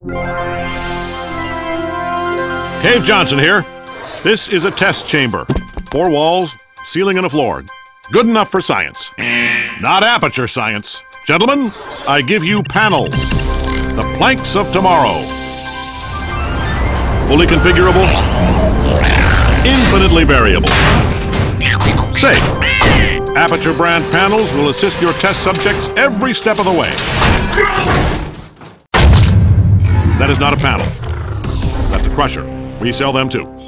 Cave Johnson here. This is a test chamber. 4 walls, ceiling, and a floor. Good enough for science. Not Aperture science. Gentlemen, I give you panels. The planks of tomorrow. Fully configurable. Infinitely variable. Safe. Aperture brand panels will assist your test subjects every step of the way. That is not a panel. That's a crusher. We sell them too.